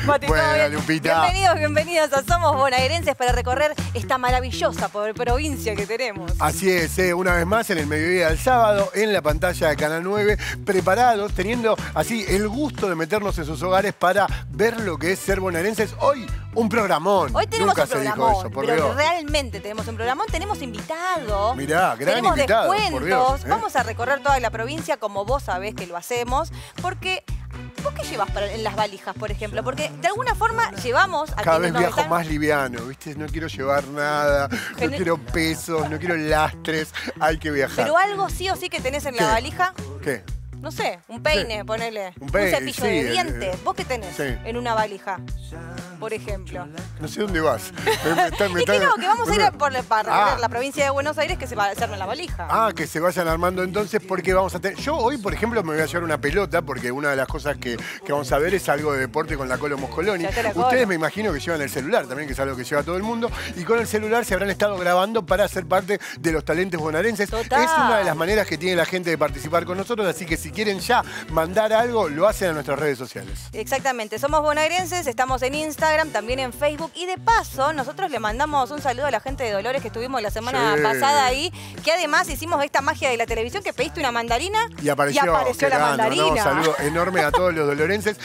Mati, Bueno, ¿todo bien? Lupita. Bienvenidos, bienvenidas a Somos Bonaerenses para recorrer esta maravillosa provincia que tenemos. Así es, una vez más en el mediodía del sábado, en la pantalla de Canal 9, preparados, teniendo así el gusto de meternos en sus hogares para ver lo que es ser bonaerenses. Hoy, un programón. Hoy tenemos Nunca un se dijo programón, eso, por pero Dios. realmente tenemos un programón, tenemos invitados. Mirá, gran tenemos invitado, descuentos. por Dios, ¿eh? Vamos a recorrer toda la provincia como vos sabés que lo hacemos, porque... ¿Vos qué llevas en las valijas, por ejemplo? Porque de alguna forma llevamos a Cada vez quienes nos viajo están... más liviano, ¿viste? No quiero llevar nada, no quiero pesos, no quiero lastres, hay que viajar. Pero algo sí o sí que tenés en ¿Qué? la valija... ¿Qué? No sé, un peine, Sí. ponele. Un peine, cepillo sí, de dientes. ¿Vos qué tenés sí. en una valija, por ejemplo? No sé dónde vas. Y que no, que vamos a ir para recorrer Ah. la provincia de Buenos Aires que se va a hacer en la valija. Ah, que se vayan armando entonces porque vamos a tener... Yo hoy, por ejemplo, me voy a llevar una pelota porque una de las cosas que vamos a ver es algo de deporte con la Colo Moscoloni. Ya te la Colo. Ustedes me imagino que llevan el celular también, que es algo que lleva todo el mundo. Y con el celular se habrán estado grabando para ser parte de los talentos bonaerenses. Total. Es una de las maneras que tiene la gente de participar con nosotros, así que si quieren ya mandar algo, lo hacen a nuestras redes sociales. Exactamente, somos bonaerenses, estamos en Instagram, también en Facebook y de paso nosotros le mandamos un saludo a la gente de Dolores que estuvimos la semana Sí. pasada ahí, que además hicimos esta magia de la televisión que pediste una mandarina Y apareció, qué la grande, mandarina. Un saludo enorme a todos los dolorenses.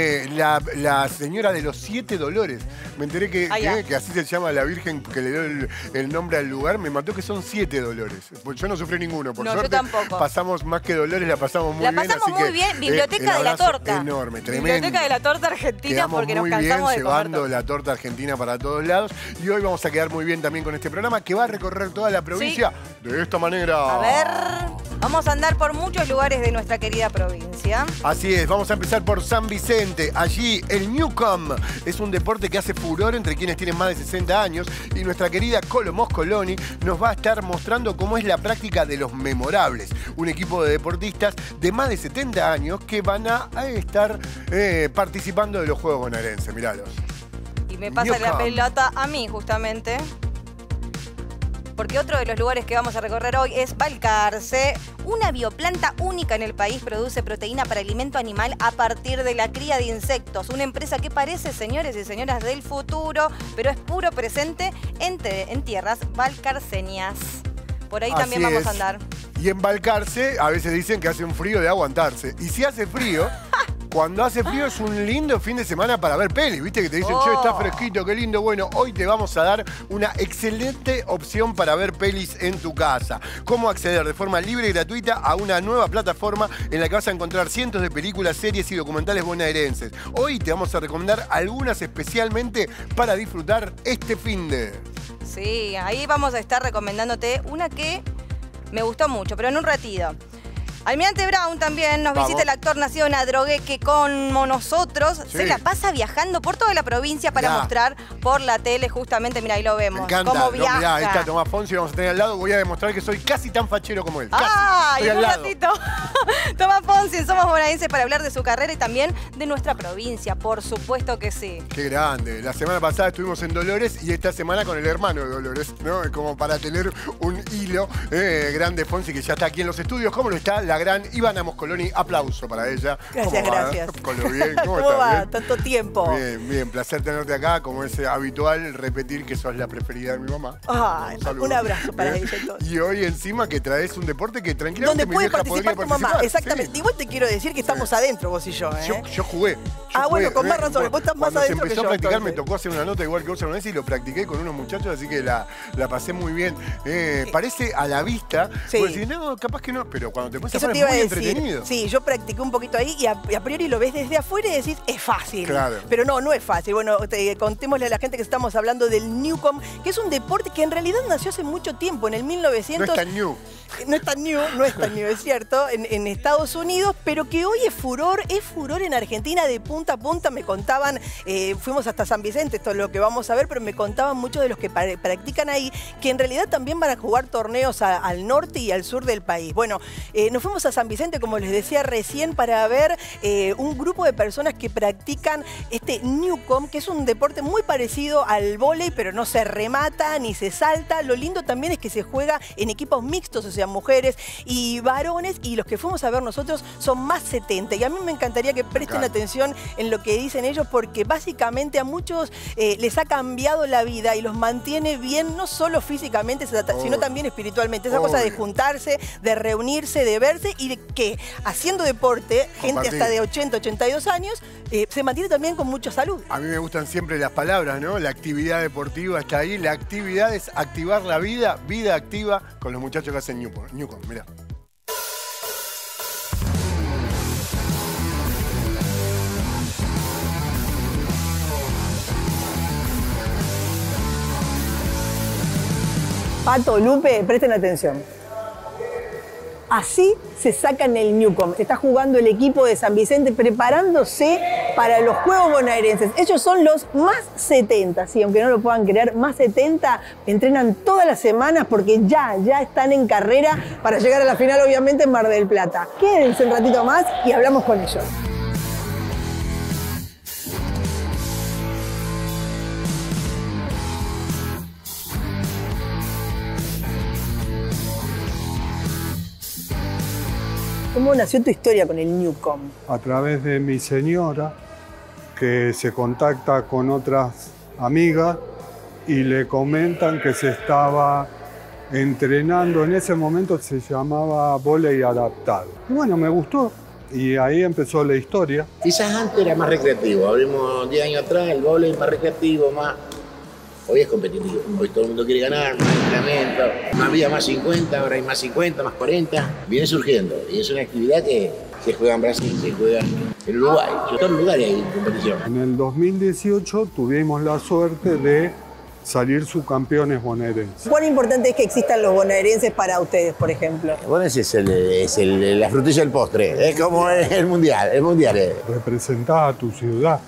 La señora de los 7 dolores. Me enteré que así se llama la Virgen que le dio el nombre al lugar. Me mató que son 7 dolores. Pues yo no sufrí ninguno, por No, yo suerte. tampoco. Pasamos más que dolores, la pasamos muy La bien. pasamos así muy que, bien. Biblioteca el de la abrazo torta. Enorme, tremendo. Biblioteca de la torta argentina. Quedamos porque nos muy bien cansamos de comer llevando torta. la torta argentina para todos lados. Y hoy vamos a quedar muy bien también con este programa que va a recorrer toda la provincia de esta manera. A ver, vamos a andar por muchos lugares de nuestra querida provincia. Así es, vamos a empezar por San Vicente. Allí el Newcomb es un deporte que hace furor entre quienes tienen más de 60 años y nuestra querida Colo Moscoloni nos va a estar mostrando cómo es la práctica de los memorables. Un equipo de deportistas de más de 70 años que van a estar participando de los Juegos Bonaerenses. Míralos. Y me pasa la pelota a mí, justamente. Porque otro de los lugares que vamos a recorrer hoy es Balcarce. Una bioplanta única en el país produce proteína para alimento animal a partir de la cría de insectos. Una empresa que parece, señores y señoras del futuro, pero es puro presente en tierras balcarceñas. Por ahí también vamos a andar. Y en Balcarce a veces dicen que hace un frío de aguantarse. Y si hace frío... Cuando hace frío es un lindo fin de semana para ver pelis, ¿viste? Que te dicen, che, está fresquito, qué lindo. Bueno, hoy te vamos a dar una excelente opción para ver pelis en tu casa. Cómo acceder de forma libre y gratuita a una nueva plataforma en la que vas a encontrar cientos de películas, series y documentales bonaerenses. Hoy te vamos a recomendar algunas especialmente para disfrutar este fin de... Sí, ahí vamos a estar recomendándote una que me gustó mucho, pero en un ratito. Almirante Brown también nos visita, el actor nacido en Adrogueque como nosotros. Sí. Se la pasa viajando por toda la provincia para mostrar por la tele justamente, mira, ahí lo vemos. Me encanta. Cómo viaja. Mirá, ahí está Tomás Fonsi, vamos a tener al lado. Voy a demostrar que soy casi tan fachero como él. Ah, casi. y un ratito. Tomás Fonsi, Somos Bonaerenses para hablar de su carrera y también de nuestra provincia, por supuesto que sí. Qué grande. La semana pasada estuvimos en Dolores y esta semana con el hermano de Dolores, ¿no? Como para tener un hilo. Grande Fonsi, que ya está aquí en los estudios. ¿Cómo lo está? La gran Ivana Moscoloni, aplauso para ella. Gracias, gracias. Colo, bien. ¿Cómo va? Tanto tiempo. Bien, bien. Placer tenerte acá. Como es habitual, repetir que sos la preferida de mi mamá. Un abrazo para ella entonces. Y hoy encima que traes un deporte que tranquilamente donde puede participar tu mamá. Exactamente. Sí. Igual te quiero decir que estamos adentro vos y yo, ¿eh? Yo jugué. Bueno, con más razón. Vos estás más adentro que yo. Cuando se empezó a practicar me tocó hacer una nota igual que vos una vez y lo practiqué con unos muchachos, así que la pasé muy bien. Parece a la vista, vos decís, no, capaz que no, pero cuando te pones a hacer es muy entretenido. Sí, yo practiqué un poquito ahí y a priori lo ves desde afuera y decís, es fácil. Claro. Pero no es fácil. Bueno, contémosle a la gente que estamos hablando del Newcomb, que es un deporte que en realidad nació hace mucho tiempo, en el 1900. No es tan new. No es tan new, es cierto, en Estados Unidos, pero que hoy es furor en Argentina de punta a punta. Me contaban, fuimos hasta San Vicente, esto es lo que vamos a ver, pero me contaban muchos de los que practican ahí, que en realidad también van a jugar torneos al norte y al sur del país. Bueno, nos fuimos fuimos a San Vicente, como les decía recién, para ver un grupo de personas que practican este Newcomb, que es un deporte muy parecido al vóley, pero no se remata ni se salta. Lo lindo también es que se juega en equipos mixtos, o sea, mujeres y varones, y los que fuimos a ver nosotros son más 70. Y a mí me encantaría que presten atención en lo que dicen ellos, porque básicamente a muchos les ha cambiado la vida y los mantiene bien, no solo físicamente, sino también espiritualmente. Esa cosa de juntarse, de reunirse, de verse y de que haciendo deporte, gente hasta de 80, 82 años, se mantiene también con mucha salud. A mí me gustan siempre las palabras, ¿no? La actividad deportiva está ahí. La actividad es activar la vida, vida activa, con los muchachos que hacen Newcomb. Mirá. Pato, Lupe, presten atención. Así se sacan el Newcomb. Se está jugando el equipo de San Vicente preparándose para los Juegos Bonaerenses. Ellos son los más 70, sí, aunque no lo puedan creer, más 70. Entrenan todas las semanas porque ya están en carrera para llegar a la final, obviamente, en Mar del Plata. Quédense un ratito más y hablamos con ellos. ¿Cómo nació tu historia con el Newcomb? A través de mi señora, que se contacta con otras amigas y le comentan que se estaba entrenando. En ese momento se llamaba vóley adaptado. Y bueno, me gustó y ahí empezó la historia. Quizás antes era más recreativo, hablemos 10 años atrás, el vóley más recreativo, más... Hoy es competitivo, hoy todo el mundo quiere ganar, más entrenamiento, había más 50, ahora hay más 50, más 40, viene surgiendo y es una actividad que se juega en Brasil, se juega en Uruguay, en todos los lugares hay competición. En el 2018 tuvimos la suerte de salir subcampeones bonaerenses. ¿Cuán importante es que existan los bonaerenses para ustedes, por ejemplo? Bueno, ese es la frutilla del postre, es como el mundial es. Representás a tu ciudad.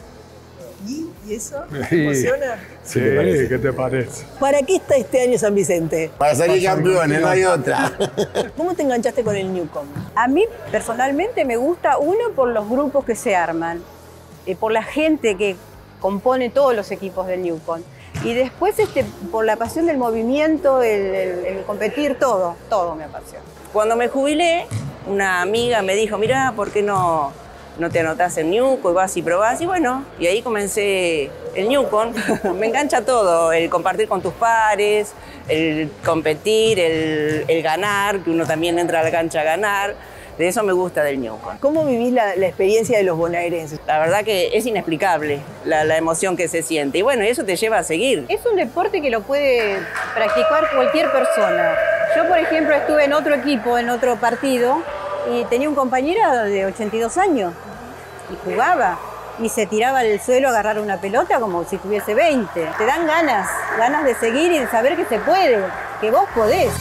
¿Y eso? ¿Te emociona? Sí, ¿qué te parece? ¿Para qué está este año San Vicente? Para salir campeones, no hay otra. ¿Cómo te enganchaste con el Newcomb? A mí personalmente me gusta, uno, por los grupos que se arman, por la gente que compone todos los equipos del Newcomb. Y después por la pasión del movimiento, el competir, todo me apasiona. Cuando me jubilé, una amiga me dijo, mirá, ¿por qué no te anotás en Newcomb y vas y probás? Y bueno, y ahí comencé el Newcomb. Me engancha todo, el compartir con tus pares, el competir, el ganar, que uno también entra a la cancha a ganar. De eso me gusta del Newcomb. ¿Cómo vivís la experiencia de los bonaerenses? La verdad que es inexplicable la emoción que se siente. Y bueno, eso te lleva a seguir. Es un deporte que lo puede practicar cualquier persona. Yo, por ejemplo, estuve en otro equipo, en otro partido, y tenía un compañero de 82 años y jugaba y se tiraba al suelo a agarrar una pelota como si tuviese 20. Te dan ganas de seguir y de saber que se puede, que vos podés.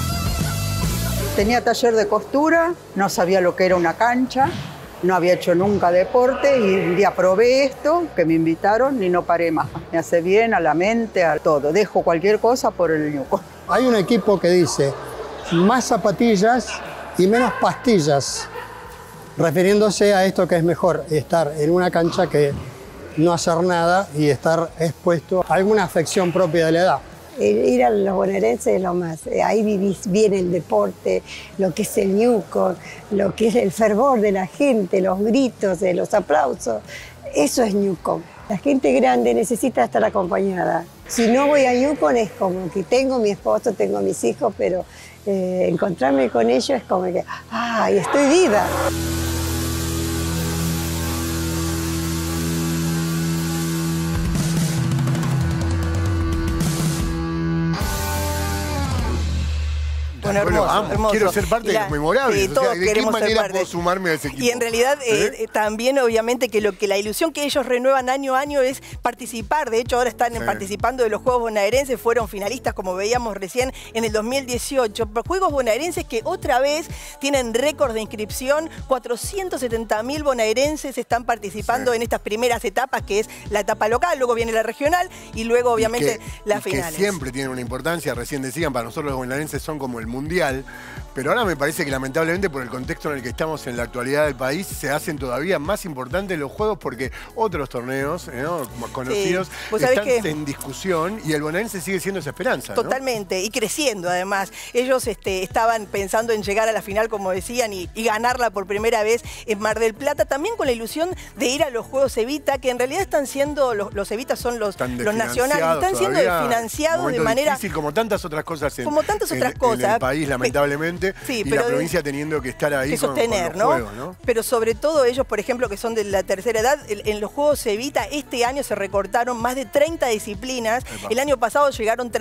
Tenía taller de costura, no sabía lo que era una cancha, no había hecho nunca deporte y un día probé esto, que me invitaron y no paré más. Me hace bien a la mente, a todo. Dejo cualquier cosa por el Newcomb. Hay un equipo que dice más zapatillas y menos pastillas, refiriéndose a esto que es mejor, estar en una cancha que no hacer nada y estar expuesto a alguna afección propia de la edad. Ir a los bonaerenses es lo más. Ahí vivís bien el deporte, lo que es el Newcomb, lo que es el fervor de la gente, los gritos, los aplausos. Eso es Newcomb. La gente grande necesita estar acompañada. Si no voy a Newcomb es como que tengo mi esposo, tengo mis hijos, pero encontrarme con ellos es como que, ¡ay, estoy viva! Bueno, hermoso. Quiero ser parte de los memorables. Todos o sea, ¿de queremos qué manera ser parte. puedo sumarme a ese equipo? Y en realidad también obviamente que la ilusión que ellos renuevan año a año es participar. De hecho ahora están participando de los Juegos Bonaerenses, fueron finalistas como veíamos recién en el 2018. Juegos Bonaerenses que otra vez tienen récord de inscripción, 470.000 bonaerenses están participando en estas primeras etapas, que es la etapa local, luego viene la regional y luego obviamente las finales. Que siempre tienen una importancia, recién decían, para nosotros los bonaerenses son como el mundo mundial. Pero ahora me parece que lamentablemente por el contexto en el que estamos en la actualidad del país se hacen todavía más importantes los juegos porque otros torneos, ¿no?, más conocidos, están en discusión y el bonaerense sigue siendo esa esperanza, ¿no? Totalmente, y creciendo además. Ellos estaban pensando en llegar a la final, como decían, y ganarla por primera vez en Mar del Plata, también con la ilusión de ir a los Juegos Evita, que en realidad están siendo, los Evita son los nacionales, están siendo financiados de manera... difícil, como tantas otras cosas en el país, lamentablemente. Sí, y la provincia teniendo que estar ahí sostener, con los juegos, ¿no? Pero sobre todo ellos, por ejemplo, que son de la tercera edad, en los Juegos Evita este año se recortaron más de 30 disciplinas. El año pasado llegaron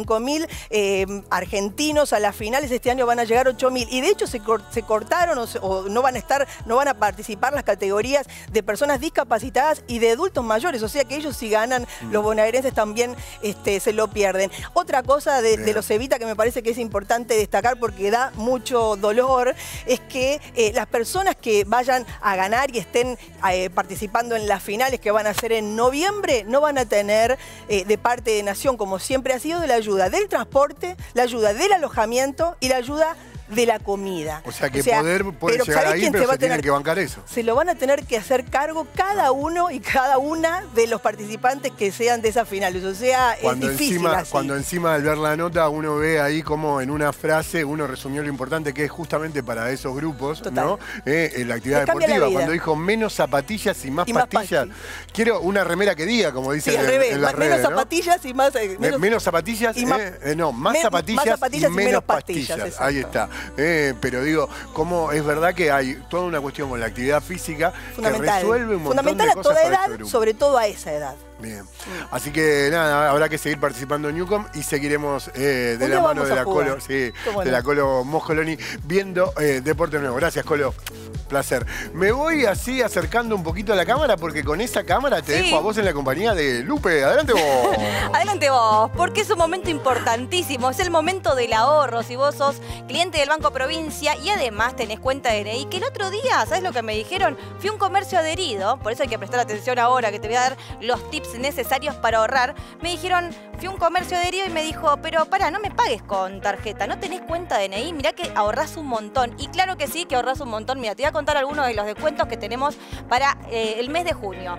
35.000 argentinos a las finales, este año van a llegar 8.000. Y de hecho se cortaron o no van a participar las categorías de personas discapacitadas y de adultos mayores. O sea que ellos si ganan, los bonaerenses también se lo pierden. Otra cosa de los Evita que me parece que es importante destacar porque da mucho dolor, es que las personas que vayan a ganar y estén participando en las finales que van a ser en noviembre, no van a tener de parte de Nación, como siempre ha sido, de la ayuda del transporte, la ayuda del alojamiento y la ayuda de la comida. O sea que poder puede llegar ahí, pero se tienen que bancar eso. Se lo van a tener que hacer cargo cada uno y cada una de los participantes que sean de esas finales. O sea, es difícil así. Cuando encima al ver la nota uno ve ahí como en una frase uno resumió lo importante que es justamente para esos grupos, ¿no? La actividad deportiva. Cuando dijo menos zapatillas y más pastillas. Quiero una remera que diga, como dice en las redes, menos zapatillas y más... menos zapatillas, no, más zapatillas y menos pastillas. Ahí está. Pero digo, como es verdad que hay toda una cuestión con la actividad física que resuelve un montón de cosas a toda edad, para sobre todo a esa edad. Bien. Así que nada, habrá que seguir participando en Newcom y seguiremos de la mano de la Colo, de la Colo Moscoloni viendo Deporte Nuevo. Gracias, Colo. Placer. Me voy así acercando un poquito a la cámara porque con esa cámara te dejo a vos en la compañía de Lupe. Adelante vos. Adelante vos, porque es un momento importantísimo. Es el momento del ahorro. Si vos sos cliente del Banco Provincia y además tenés cuenta de DNI, que el otro día, ¿sabes lo que me dijeron? Fui a un comercio adherido, por eso hay que prestar atención ahora que te voy a dar los tips necesarios para ahorrar. Me dijeron, fui a un comercio adherido y me dijo, pero pará, no me pagues con tarjeta, ¿no tenés cuenta de DNI? Mirá que ahorrás un montón. Y claro que sí, que ahorrás un montón. Mira, te voy a contar algunos de los descuentos que tenemos para el mes de junio.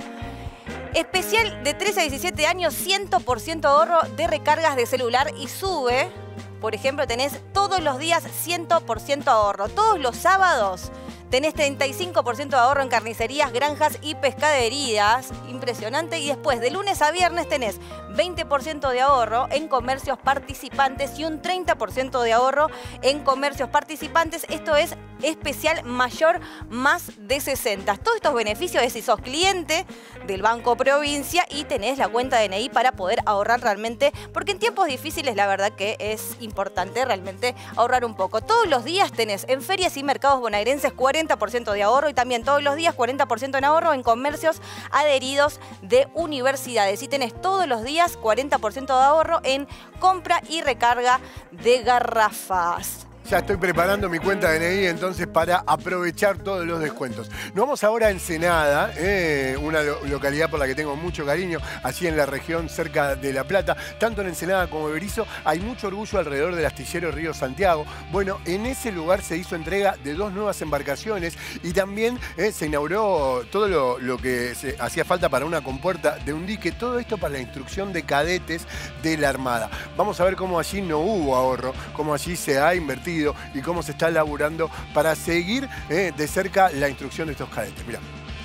Especial de 13 a 17 años, 100% ahorro de recargas de celular y sube. Por ejemplo, tenés todos los días 100% ahorro. Todos los sábados tenés 35% de ahorro en carnicerías, granjas y pescaderías. Impresionante. Y después, de lunes a viernes, tenés 20% de ahorro en comercios participantes y un 30% de ahorro en comercios participantes. Esto es especial mayor más de 60. Todos estos beneficios es si sos cliente del Banco Provincia y tenés la cuenta de DNI para poder ahorrar realmente, porque en tiempos difíciles la verdad que es importante realmente ahorrar un poco. Todos los días tenés en ferias y mercados bonaerenses 40% de ahorro y también todos los días 40% en ahorro en comercios adheridos de universidades. Y tenés todos los días 40% de ahorro en compra y recarga de garrafas. Ya estoy preparando mi cuenta de DNI entonces para aprovechar todos los descuentos. Nos vamos ahora a Ensenada, una localidad por la que tengo mucho cariño, allí en la región cerca de La Plata. Tanto en Ensenada como en Berisso hay mucho orgullo alrededor del astillero Río Santiago. Bueno, en ese lugar se hizo entrega de 2 nuevas embarcaciones y también se inauguró todo lo que hacía falta para una compuerta de un dique. Todo esto para la instrucción de cadetes de la Armada. Vamos a ver cómo allí no hubo ahorro, cómo allí se ha invertido y cómo se está laburando para seguir de cerca la instrucción de estos cadetes. Mirá.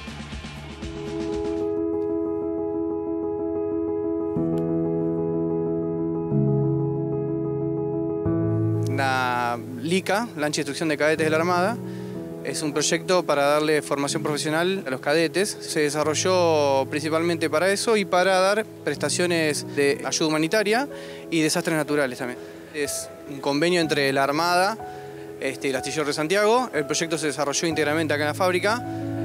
La LICA, Lancha de Instrucción de Cadetes de la Armada, es un proyecto para darle formación profesional a los cadetes. Se desarrolló principalmente para eso y para dar prestaciones de ayuda humanitaria y desastres naturales también. Es un convenio entre la Armada y el astillero de Santiago. El proyecto se desarrolló íntegramente acá en la fábrica.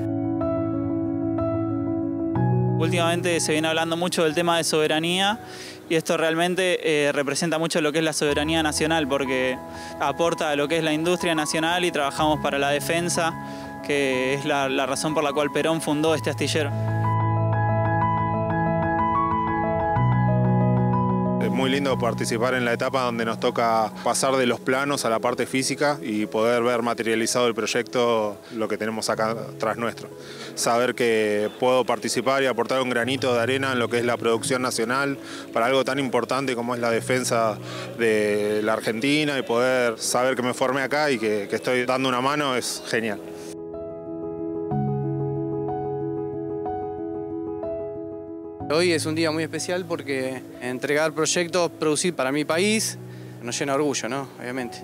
Últimamente se viene hablando mucho del tema de soberanía y esto realmente representa mucho lo que es la soberanía nacional porque aporta a lo que es la industria nacional y trabajamos para la defensa, que es la razón por la cual Perón fundó este astillero. Es muy lindo participar en la etapa donde nos toca pasar de los planos a la parte física y poder ver materializado el proyecto, lo que tenemos acá tras nuestro. Saber que puedo participar y aportar un granito de arena en lo que es la producción nacional para algo tan importante como es la defensa de la Argentina, y poder saber que me formé acá y que estoy dando una mano es genial. Hoy es un día muy especial porque entregar proyectos, producir para mi país, nos llena de orgullo, ¿no? Obviamente.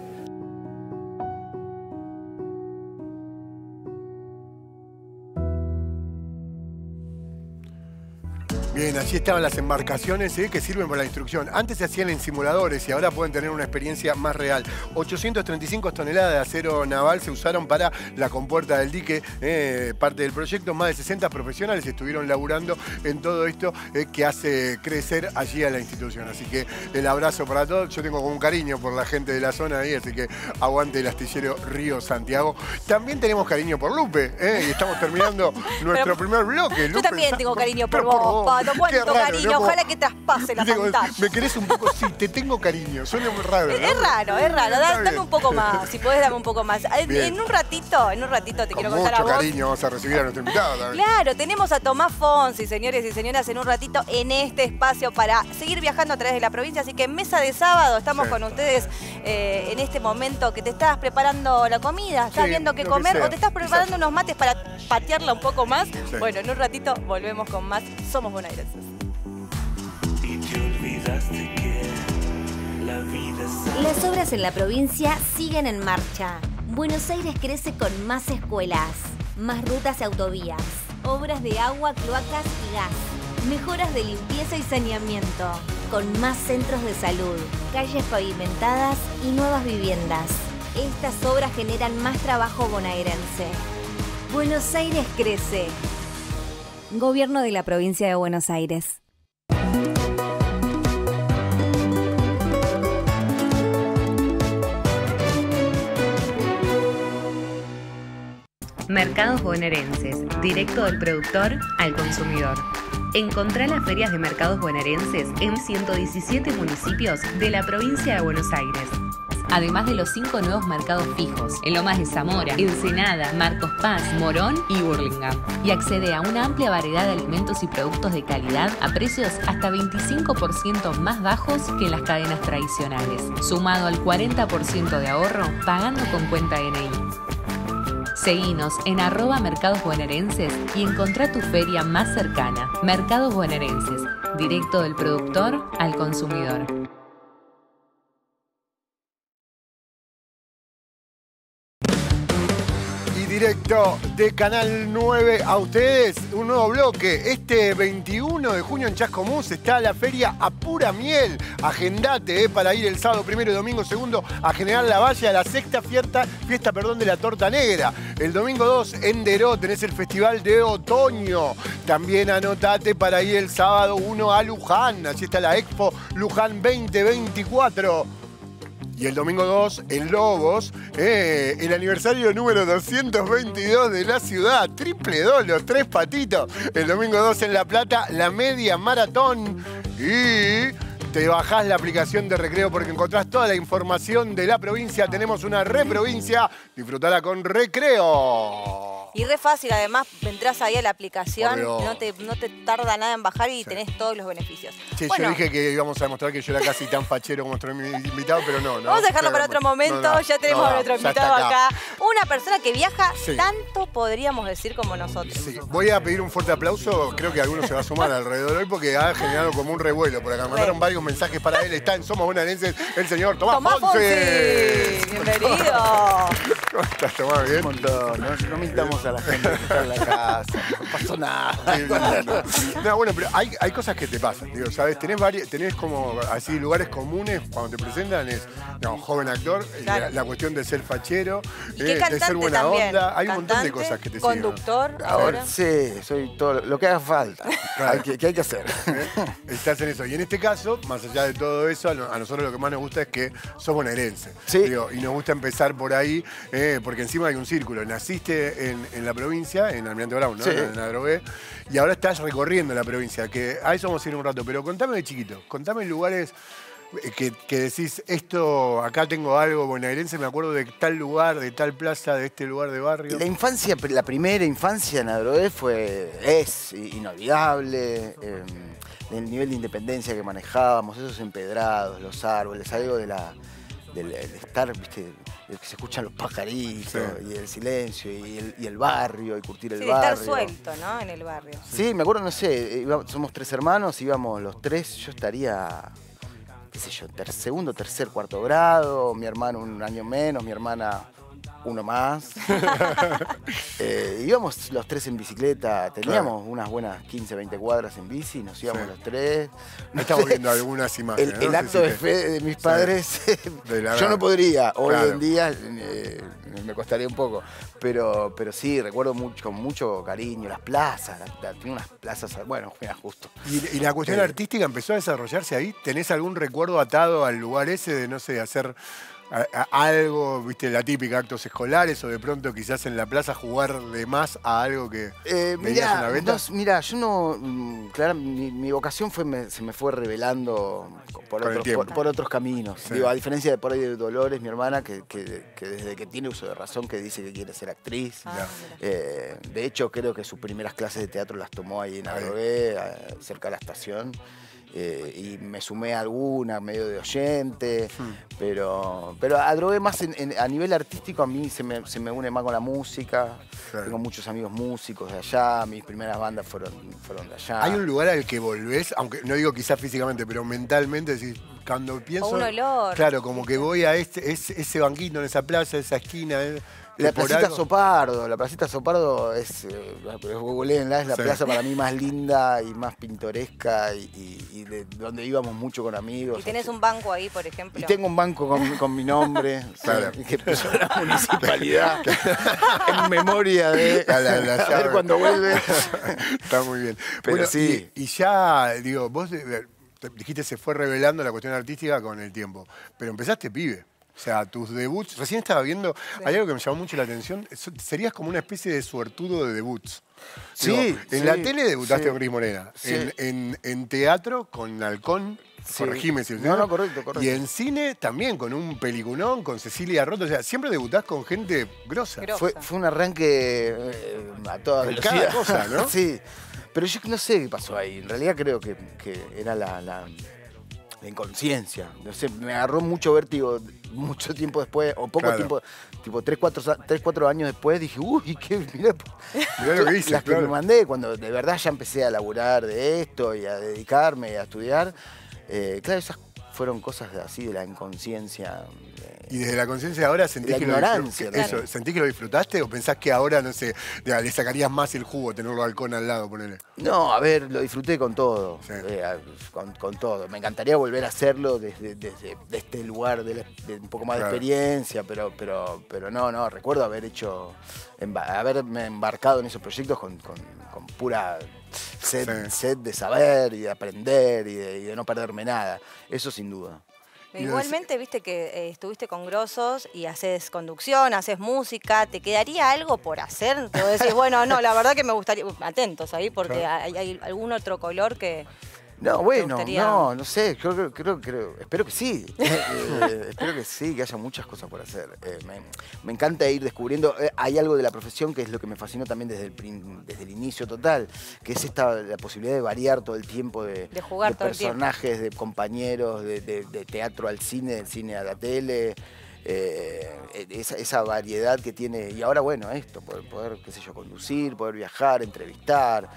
Bien, allí estaban las embarcaciones que sirven para la instrucción. Antes se hacían en simuladores y ahora pueden tener una experiencia más real. 835 toneladas de acero naval se usaron para la compuerta del dique, parte del proyecto. Más de 60 profesionales estuvieron laburando en todo esto que hace crecer allí a la institución. Así que el abrazo para todos. Yo tengo como un cariño por la gente de la zona ahí, así que aguante el astillero Río Santiago. También tenemos cariño por Lupe, y estamos terminando nuestro primer bloque. Yo también tengo cariño por vos, Pato. Cuánto cariño, ¿no? Ojalá que traspase la pantalla. Me querés un poco, sí, te tengo cariño. Suena muy raro, ¿no? Es raro. Dame un poco más, si podés dame un poco más. En un ratito te quiero contar a vos. Con mucho cariño vamos a recibir a nuestro invitado también. Claro, tenemos a Tomás Fonsi, señores y señoras, en un ratito en este espacio para seguir viajando a través de la provincia. Así que en Mesa de Sábado estamos con ustedes en este momento que te estás preparando la comida. ¿Estás viendo qué comer o te estás preparando unos mates para patearla un poco más? Sí. Bueno, en un ratito volvemos con más Somos Bonaerenses. Las obras en la provincia siguen en marcha. Buenos Aires crece con más escuelas, más rutas y autovías, obras de agua, cloacas y gas, mejoras de limpieza y saneamiento, con más centros de salud, calles pavimentadas y nuevas viviendas. Estas obras generan más trabajo bonaerense. Buenos Aires crece. Gobierno de la provincia de Buenos Aires. Mercados bonaerenses, directo del productor al consumidor. Encontrá las ferias de mercados bonaerenses en 117 municipios de la provincia de Buenos Aires. Además de los 5 nuevos mercados fijos, en Lomas de Zamora, Ensenada, Marcos Paz, Morón y Burlingame. Y accede a una amplia variedad de alimentos y productos de calidad a precios hasta 25% más bajos que en las cadenas tradicionales, sumado al 40% de ahorro pagando con cuenta DNI. Seguinos en @mercados bonaerenses y encontrá tu feria más cercana. Mercados bonaerenses, directo del productor al consumidor. Directo de Canal 9 a ustedes, un nuevo bloque. Este 21 de junio en Chascomús está la feria A Pura Miel. Agendate para ir el sábado 1 y domingo 2 a General Lavalle a la sexta fiesta de la torta negra. El domingo 2 en Deró tenés el Festival de Otoño. También anotate para ir el sábado 1 a Luján. Allí está la Expo Luján 2024. Y el domingo 2, en Lobos, el aniversario número 222 de la ciudad. Triple 2, los 3 patitos. El domingo 2 en La Plata, la media maratón. Y te bajás la aplicación de Recreo porque encontrás toda la información de la provincia. Tenemos una reprovincia. Disfrutala con Recreo. Y re fácil, además, entras ahí a la aplicación, no te tarda nada en bajar y tenés todos los beneficios. Sí, bueno, yo dije que íbamos a demostrar que yo era casi tan fachero como nuestro invitado, pero no. Vamos a dejarlo para otro momento, ya tenemos a nuestro invitado acá. Una persona que viaja tanto, podríamos decir, como nosotros. Sí, voy a pedir un fuerte aplauso, creo que alguno se va a sumar alrededor hoy porque ha generado como un revuelo por acá. Mandaron varios mensajes para él, está en Somos Bonaerenses el señor Tomás Fonsi. Bienvenido. ¿Cómo estás, Tomás? ¿Bien? Un montón, no mintamos a la gente que está en la casa, no pasó nada. No, bueno, pero hay cosas que te pasan, digo, ¿sabes? Tenés como así lugares comunes cuando te presentan, joven actor, claro. la cuestión de ser fachero, de ser buena también. Onda, hay un montón de cosas que te siguen. Conductor, ahora. Sí, soy todo lo que haga falta, claro. que hay que hacer. Estás en eso. Y en este caso, más allá de todo eso, a nosotros lo que más nos gusta es que sos bonaerense. Sí. Digo, y nos gusta empezar por ahí, porque encima hay un círculo. Naciste en la provincia, en Almirante Brown, ¿no? Sí. En Adrogué, y ahora estás recorriendo la provincia, que a eso vamos a ir un rato, pero contame de chiquito, contame lugares que decís, esto, acá tengo algo bonaerense, me acuerdo de tal lugar, de tal plaza, de este lugar de barrio. La infancia, la primera infancia en Adrogué es inolvidable. El nivel de independencia que manejábamos, esos empedrados, los árboles, algo de estar, viste, de que se escuchan los pajaritos y el silencio y el barrio y curtir el barrio. De estar suelto, ¿no? En el barrio. Sí, me acuerdo, no sé, somos 3 hermanos, íbamos los 3, yo estaría, qué sé yo, segundo, tercer, cuarto grado, mi hermano un año menos, mi hermana uno más. Íbamos los 3 en bicicleta, teníamos unas buenas 15, 20 cuadras en bici, nos íbamos los 3. Me estamos viendo algunas imágenes. El acto de fe de mis padres, yo no podría, hoy en día me costaría un poco, pero sí, recuerdo con mucho cariño las plazas, tenía unas plazas, bueno, mira, justo. ¿Y la cuestión artística empezó a desarrollarse ahí? ¿Tenés algún recuerdo atado al lugar ese de, no sé, hacer algo, viste, la típica, actos escolares, o de pronto quizás en la plaza jugar de más a algo que veías en la beta? Mira, yo no, claro, mi vocación se me fue revelando por otros caminos. Sí. Digo, a diferencia de por ahí de Dolores, mi hermana, que desde que tiene uso de razón, que dice que quiere ser actriz. De hecho, creo que sus primeras clases de teatro las tomó ahí en Adrogué, cerca de la estación. Y me sumé a alguna, medio de oyente, pero Adrogué más a nivel artístico, a mí se me une más con la música. Tengo muchos amigos músicos de allá, mis primeras bandas fueron de allá. ¿Hay un lugar al que volvés, aunque no digo quizás físicamente, pero mentalmente decís, cuando pienso... O un olor. Claro, como que voy a ese banquito en esa plaza, esa esquina... La placita Sopardo es la plaza para mí más linda y más pintoresca y de donde íbamos mucho con amigos. ¿Y tenés un banco ahí, por ejemplo? Y tengo un banco con mi nombre, que puso la municipalidad en memoria de a ver cuando vuelve. Está muy bien. Pero bueno, sí. Y ya, digo, vos dijiste se fue revelando la cuestión artística con el tiempo, pero empezaste pibe. O sea, tus debuts, recién estaba viendo, hay algo que me llamó mucho la atención, serías como una especie de suertudo de debuts. Sí. En la tele debutaste con Cris Morena, Sí. en teatro con Halcón, corregime si No, correcto. Y en cine también con un peliculón, con Cecilia Roth, o sea, siempre debutás con gente grosa. Fue un arranque a toda En velocidad. cada cosa, ¿no? Sí, pero yo no sé qué pasó ahí, en realidad creo que era la inconsciencia. No sé, me agarró mucho vértigo mucho tiempo después, o poco tiempo, tipo 3, 4 años después, dije, uy, mirá lo que hice, las que me mandé, cuando de verdad ya empecé a laburar de esto y a dedicarme y a estudiar. Claro, esas fueron cosas así de la inconsciencia. Y desde la conciencia ahora sentís la que ignorancia, eso, ¿sentís que lo disfrutaste o pensás que ahora, no sé, le sacarías más el jugo tenerlo Halcón al lado, ponele? No, a ver, lo disfruté con todo, con todo. Me encantaría volver a hacerlo desde este lugar de un poco más de experiencia, pero no, recuerdo haberme embarcado en esos proyectos con pura sed de saber y de aprender y de no perderme nada. Eso sin duda. Igualmente, viste que estuviste con grosos y haces conducción, haces música, ¿te quedaría algo por hacer? Te decís, bueno, no, la verdad que me gustaría, atentos ahí, porque hay algún otro color que... No, bueno, no sé, creo, espero que sí. Espero que sí, que haya muchas cosas por hacer. Me encanta ir descubriendo. Hay algo de la profesión que es lo que me fascinó también desde el inicio total, que es la posibilidad de variar todo el tiempo, de jugar de todo el tiempo. personajes, de compañeros, de teatro al cine, del cine a la tele. Esa variedad que tiene. Y ahora, bueno, esto, poder qué sé yo, conducir, poder viajar, entrevistar.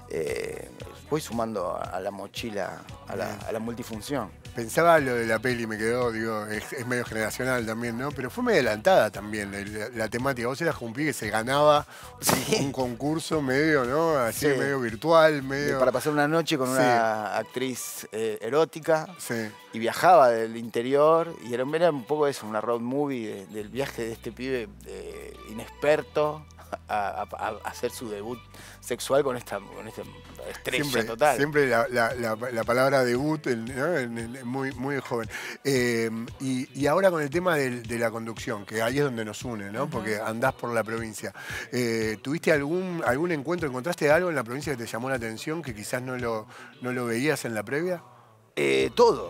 Voy sumando a la mochila, a la multifunción. Pensaba lo de la peli, me quedó, digo, es medio generacional también, ¿no? Pero fue medio adelantada también la temática. Vos eras un pibe que se ganaba un concurso medio, ¿no? Así, medio virtual, medio... Para pasar una noche con una actriz erótica. Y viajaba del interior. Y era un poco eso, una road movie del viaje de este pibe inexperto a hacer su debut sexual con esta estrella total. Siempre la palabra debut, ¿no? muy joven. Y ahora con el tema de la conducción, que ahí es donde nos une, ¿no? Porque andás por la provincia. ¿Tuviste algún encuentro, encontraste algo en la provincia que te llamó la atención, que quizás no lo veías en la previa? Todo.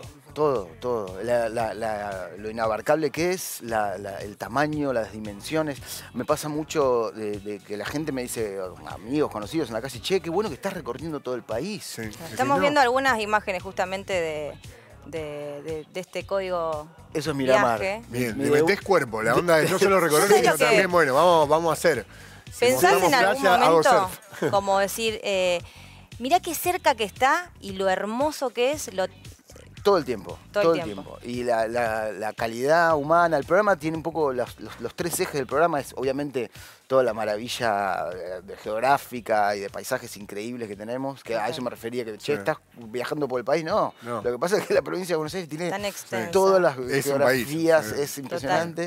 Lo inabarcable que es, el tamaño, las dimensiones. Me pasa mucho de que la gente me dice, amigos, conocidos en la calle, che, qué bueno que estás recorriendo todo el país. Sí. Estamos viendo algunas imágenes justamente de este código. Eso es Miramar. Bien, le metés cuerpo, la onda de no solo recorrer, sino también, bueno, vamos a hacer. ¿Pensás en algún momento, como decir, mirá qué cerca que está y lo hermoso que es? Todo el tiempo. Y la calidad humana. El programa tiene un poco los tres ejes del programa. Es obviamente toda la maravilla geográfica y de paisajes increíbles que tenemos. Que a eso me refería, que che, estás viajando por el país. No. Lo que pasa es que la provincia de Buenos Aires tiene todas las geografías. Es impresionante.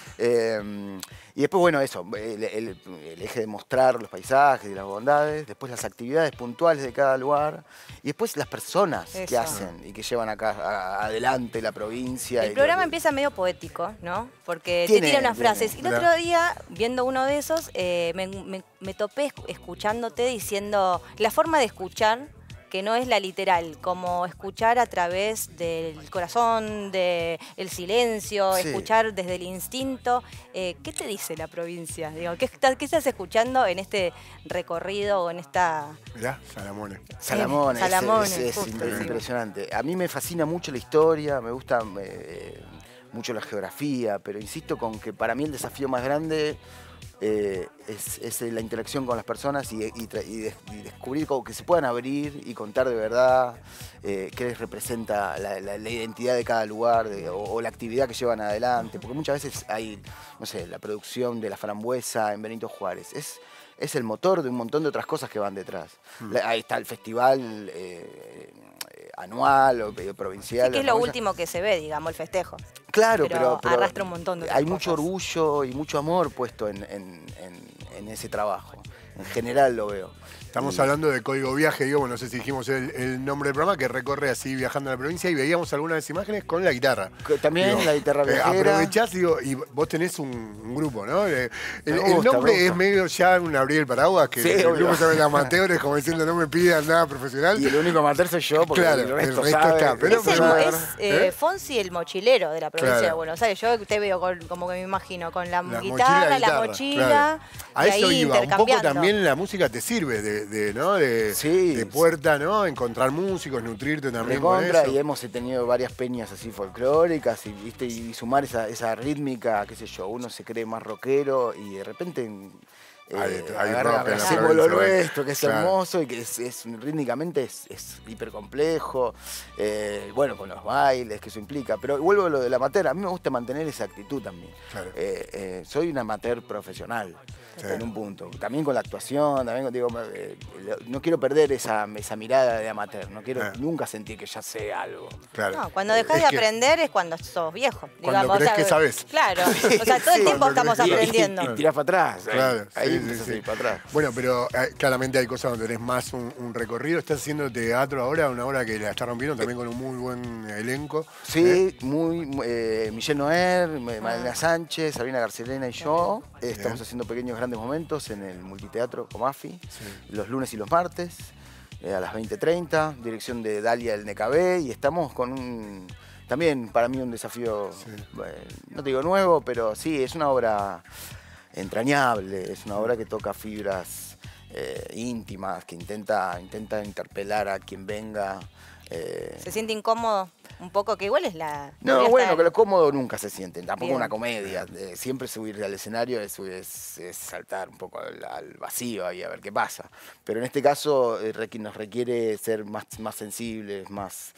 Y después, bueno, eso, el eje de mostrar los paisajes y las bondades, después las actividades puntuales de cada lugar, y después las personas que hacen y que llevan acá adelante la provincia. El programa empieza medio poético, ¿no? Porque te tira unas frases. Y el otro día, viendo uno de esos, me topé escuchándote diciendo la forma de escuchar, que no es la literal, como escuchar a través del corazón, del silencio, escuchar desde el instinto. ¿Qué te dice la provincia? Digo, ¿qué estás escuchando en este recorrido o en esta...? Mirá, Salamones. Salamones, es impresionante. A mí me fascina mucho la historia, me gusta mucho la geografía, pero insisto con que para mí el desafío más grande... es la interacción con las personas y descubrir cómo que se puedan abrir y contar de verdad qué les representa la identidad de cada lugar o la actividad que llevan adelante, porque muchas veces hay, no sé, la producción de la frambuesa en Benito Juárez, es el motor de un montón de otras cosas que van detrás. Ahí está el festival anual o provincial. Sí, que es lo último que se ve, digamos, el festejo. Claro, pero arrastra un montón de otras hay cosas. mucho orgullo y mucho amor puesto en ese trabajo. En general lo veo. Estamos hablando de Código Viaje, digo, no sé si dijimos el nombre del programa, que recorre así viajando a la provincia y veíamos algunas imágenes con la guitarra. También la guitarra viajera. Aprovechás, digo, y vos tenés un grupo, ¿no? El nombre es medio ya un abrir el paraguas, que el grupo se llama amateurs, como diciendo no me pidan nada profesional. Y el único amateur soy yo, porque claro, el resto está. Pero es Fonsi el mochilero de la provincia de Buenos Aires. Yo te veo como que me imagino con la guitarra, la mochila. Claro. A eso ahí iba. Un poco también la música te sirve de puerta, ¿no? Encontrar músicos, nutrirte también con eso. Y hemos tenido varias peñas así folclóricas y sumar esa rítmica, qué sé yo, uno se cree más rockero y de repente hacemos lo nuestro, que es hermoso y que rítmicamente es hiper complejo, bueno, con los bailes que eso implica, pero vuelvo a lo del amateur, a mí me gusta mantener esa actitud también. Soy un amateur profesional. En un punto. También con la actuación, también digo, no quiero perder esa mirada de amateur, no quiero nunca sentir que ya sé algo. Claro. No, cuando dejás de aprender es cuando sos viejo. Cuando crees que sabes. Claro, o sea, todo el tiempo estamos aprendiendo. Y tirás para atrás. Claro, ahí sí. Para atrás. Bueno, pero claramente hay cosas donde tenés más un recorrido. Estás haciendo teatro ahora, una obra que la está rompiendo también con un muy buen elenco. Sí, Michelle Noer, Malena Sánchez, Sabrina Garcelena y yo. Estamos haciendo pequeños grandes momentos en el multiteatro Comafi, los lunes y los martes, a las 20:30, dirección de Dalia del NKB, y estamos con también para mí un desafío, no te digo nuevo, pero sí, es una obra entrañable, es una obra que toca fibras íntimas, que intenta interpelar a quien venga. ¿Se siente incómodo? Un poco, que igual es la... No, bueno, que lo cómodo nunca se siente, tampoco una comedia. Siempre subir al escenario es saltar un poco al vacío ahí a ver qué pasa. Pero en este caso nos requiere ser más sensibles, más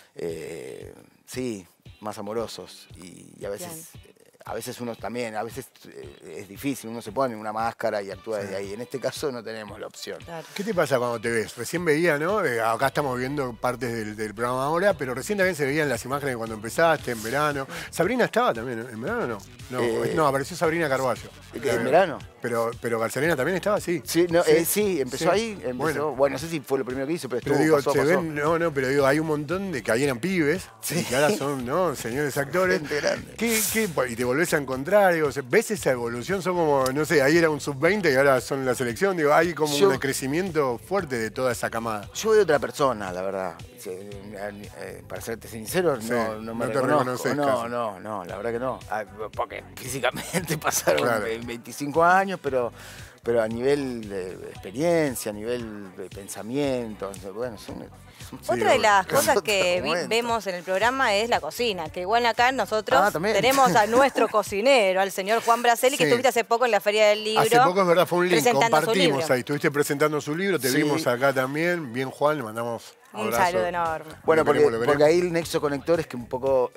más amorosos y a veces... A veces uno también, a veces es difícil, uno se pone una máscara y actúa desde ahí. En este caso no tenemos la opción. Claro. ¿Qué te pasa cuando te ves? Recién veía, ¿no? Acá estamos viendo partes del programa ahora, pero recién también se veían las imágenes de cuando empezaste, en verano. ¿Sabrina estaba también en verano o no? No, apareció Sabrina Carballo. ¿En verano? Pero Garzalena también estaba así. Sí, sí, empezó ahí. Bueno, no sé si fue lo primero que hizo, pero estuvo, digo, pasó. Pero digo, hay un montón de que ahí eran pibes, y que ahora son, ¿no? Señores actores. Y te volvés a encontrar, digo, ¿ves esa evolución? Son como, no sé, ahí era un sub-20 y ahora son la selección, digo, hay como un crecimiento fuerte de toda esa camada. Yo veo otra persona, la verdad. Para serte sincero, no me reconozco. No, la verdad que no. Porque físicamente pasaron 25 años, pero a nivel de experiencia, a nivel de pensamiento, bueno, Otra de las cosas que vemos en el programa es la cocina, que igual acá nosotros tenemos a nuestro cocinero, al señor Juan Braselli, que estuviste hace poco en la Feria del Libro. Hace poco, es verdad, fue un link, compartimos ahí, estuviste presentando su libro, te vimos acá también. Bien, Juan, le mandamos un saludo enorme. Bueno, porque ahí el nexo conector es que un poco...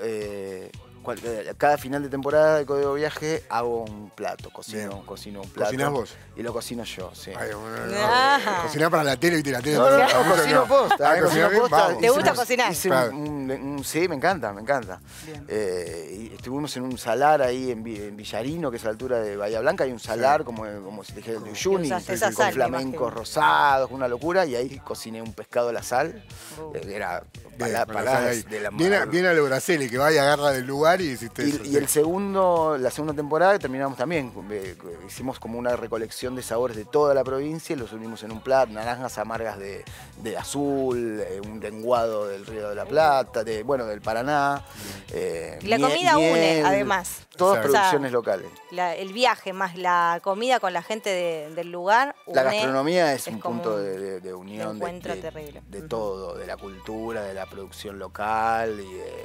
cada final de temporada de Código Viaje hago un plato, cocino un plato. ¿Cocinás vos? Y lo cocino yo, sí. Cocinás para la tele, ¿viste? La tele. No, cocino posta. ¿Te gusta cocinar? Sí, me encanta. Y estuvimos en un salar ahí en Villarino, que es a la altura de Bahía Blanca. Hay un salar, como si te dijera el de Uyuni, con flamencos rosados, una locura. Y ahí cociné un pescado a la sal. Era palabras de la madre. Viene a lo Braselli, que va y agarra del lugar y hiciste eso. Y la segunda temporada terminamos también. Hicimos como una recolección de sabores de toda la provincia y los unimos en un plato. Naranjas amargas de azul, un lenguado del Río de la Plata, del Paraná. La comida une, además. Todas producciones locales. El viaje más la comida con la gente del lugar. La gastronomía es un punto de unión encuentro terrible. De todo, de la cultura, de la producción local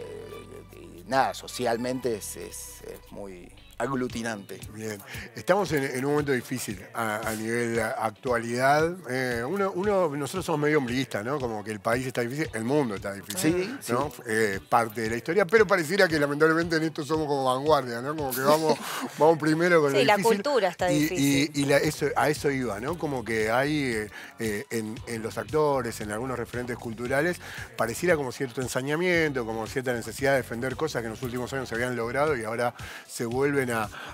y nada, socialmente es muy aglutinante. Bien. Estamos en un momento difícil a nivel actualidad. Nosotros somos medio ombliguistas, ¿no? Como que el país está difícil, el mundo está difícil. Sí, ¿no? Parte de la historia, pero pareciera que lamentablemente en esto somos como vanguardia, ¿no? Como que vamos primero con lo difícil. Sí, la cultura está difícil. Y a eso iba, ¿no? Como que hay en los actores, en algunos referentes culturales, pareciera como cierto ensañamiento, como cierta necesidad de defender cosas que en los últimos años se habían logrado y ahora se vuelven